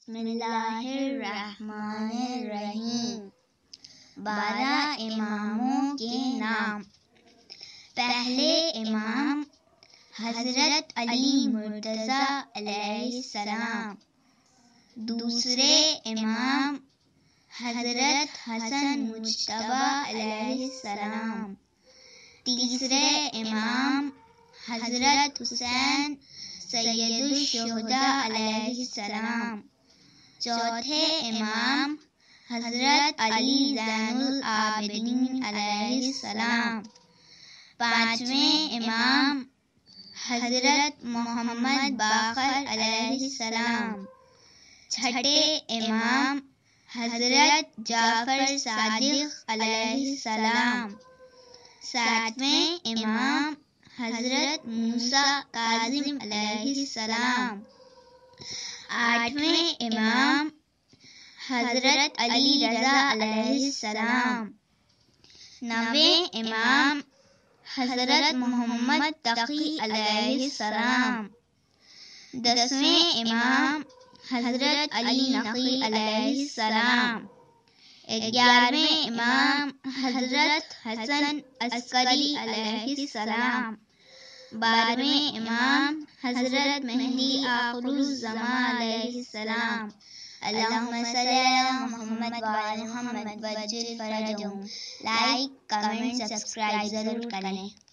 بسم اللہ الرحمن الرحیم۔ 12 اماموں کے نام۔ پہلے امام حضرت علی مرتضیٰ علیہ السلام، دوسرے امام حضرت حسن مجتبیٰ علیہ السلام، تیسرے امام حضرت حسین سید الشہداء علیہ السلام، چوتھے امام حضرت علی زین العابدین علیہ السلام، پانچویں امام حضرت محمد باقر علیہ السلام، چھٹے امام حضرت جعفر صادق علیہ السلام، ساتویں امام حضرت موسیٰ کاظم علیہ السلام، آٹھویں امام حضرت علی رضا علیہ السلام، نویں امام حضرت محمد تقی علیہ السلام، 10ویں امام حضرت علی نقی علیہ السلام، 11ویں امام حضرت حسن عسکری علیہ السلام، 12ویں امام حضرت مہدی آخر الزمان علیہ السلام۔ اللہم صلی علی محمد وعلی محمد وعجل فرجہم۔ لائک، کمنٹ، سبسکرائب ضرور کریں۔